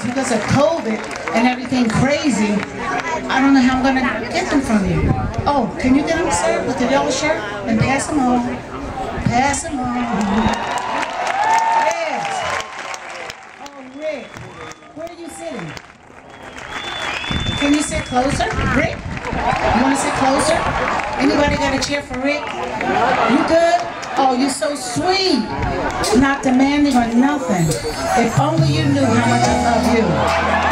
because of COVID and everything crazy, I don't know how I'm going to get them from you. Oh, can you get them, sir, with the yellow shirt? And pass them on. Pass them on. Yes. Oh, Rick. Where are you sitting? Can you sit closer? Rick? You want to sit closer? Anybody got a chair for Rick? You good? Oh, you're so sweet. Not demanding or nothing. If only you knew how much I love you.